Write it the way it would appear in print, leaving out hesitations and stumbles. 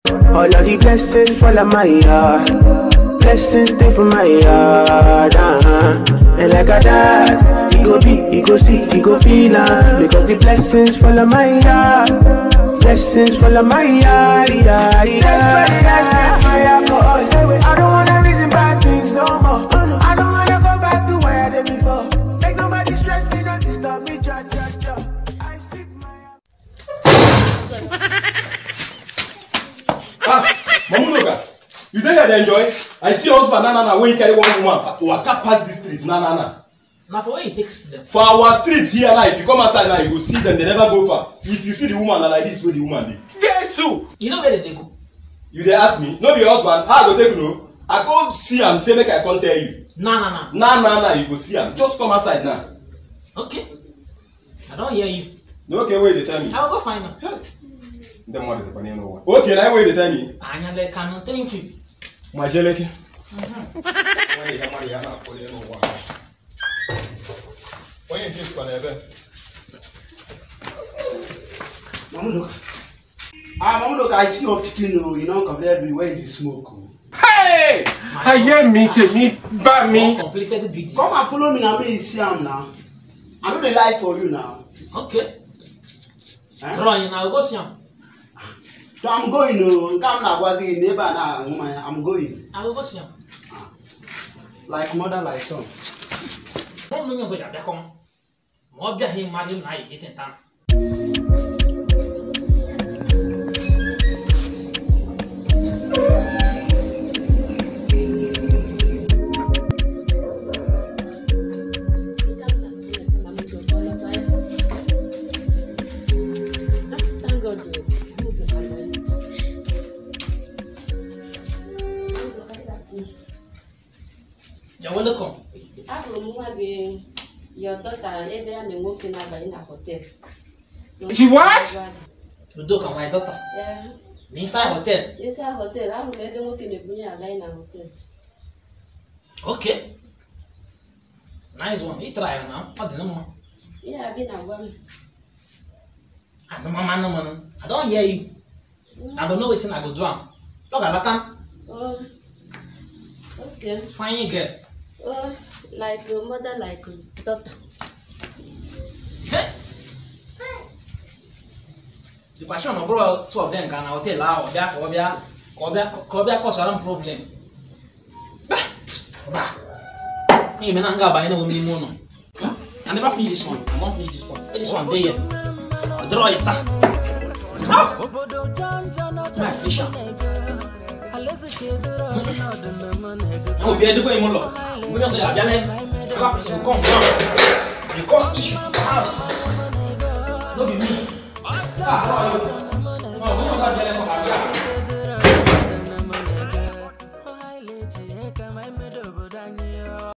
All of the blessings fall on my yard. Blessings stay for my yard. And like a dad, he go be, he go see, he go feel because the blessings fall on my yard. Blessings fall on my yard. That's why that's my alcohol. I don't wanna reason bad things no more. I don't wanna go back to where I did before. Make nobody stress me, not disturb me. I sip my Mamunoga, you think I enjoy? I see husband when you carry one woman who can't pass this street. Now for where he takes them? For our street here now, if you come outside now, you go see them, they never go far. If you see the woman like this, where the woman dey. Jesus! You know where they go? You dey ask me? No be your husband, how I go take no? I go see am, say make I come tell you. Nah, you go see am. Just come outside now. Okay. I don't hear you. No, okay, wait, they tell me. I will go find them. Don't want to no one. Okay, now wait, they tell me. I cannot thank you. My jelly. When you just gonna ever Mamuloka, I see your picking, you know, come everywhere you smoke. Hey! I hear me, take me, back me. Completed the video. Come and follow me now, me see him now. I know the life for you now. Okay. Drawing, I'll go see him. So I'm going to come now, was in neighbor now, I'm going. I will go see him. Like mother, like son. No, no, no, you're back home. More be him, Madam, I get in time. You're welcome. Your daughter, every time they walk in a hotel. She what? You do come, my daughter. Yeah. Inside hotel. Inside hotel, I'm going to walk in a hotel. Okay. Nice one. You try now. What the number? Yeah, I've been a one. I don't hear you. I don't know which thing I go drown. Look at that. Oh. Okay. Fine girl. Oh, like your mother, like your daughter. The passion of bro, two of them can hotel now. Cobia cause a problem. You may not go by any woman. I never finish this one. I won't finish this one. This one day. I'll draw it. My fish. Oh, bien de quoi ils m'ont là. Vous avez bien l'aide. Je vais passer au compte. The cost issue. House. No be me. Ah, oh, vous avez bien l'aide.